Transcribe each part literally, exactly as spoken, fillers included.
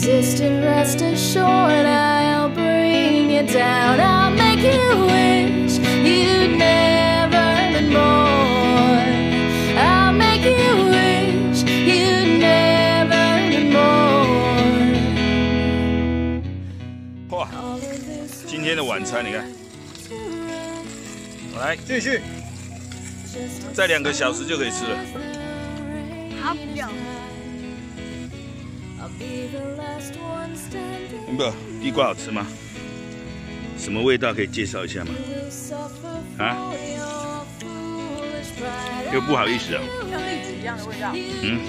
Distant, rest assured, I'll bring you down. I'll make you wish you'd never been born. I'll make you wish you'd never been born. 哇，今天的晚餐你看，来继续，再两个小时就可以吃了。 好久。 不，地瓜好吃吗？什么味道可以介绍一下吗？啊？又不好意思啊。 像栗子一样的味道。 嗯。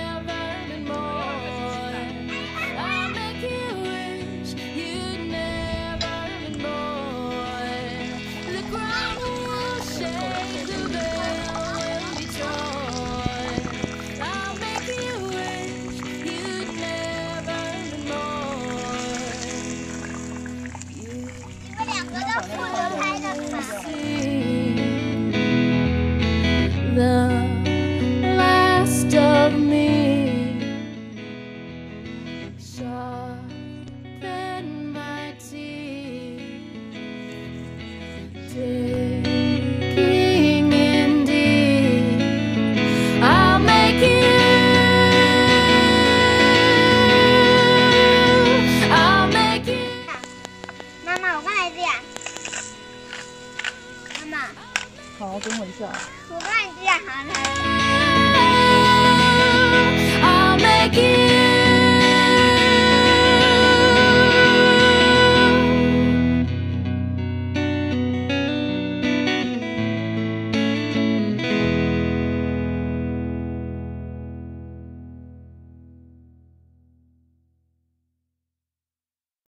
The last of me, sharpen my teeth, digging in deep. I'll make you, I'll make you. 妈妈，我刚才这样。妈妈。 好，等我一下。 我帮你这样好了。 I'll make you